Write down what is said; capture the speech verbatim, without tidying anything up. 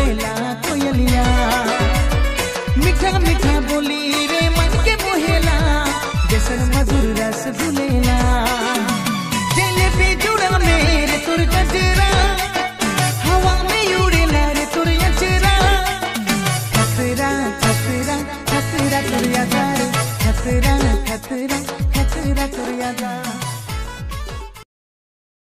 बोलेला कोयलिया, मीठा मीठा बोली रे मन के मोहेला, जैसन मधुर रस घुलेला। जेले पे जुड़ा मेरे तुर गजरा, हवा में उड़ेला रे तुर अचरा। खतरा खतरा खतरा तुर यादा, खतरा खतरा खतरा तुर यादा।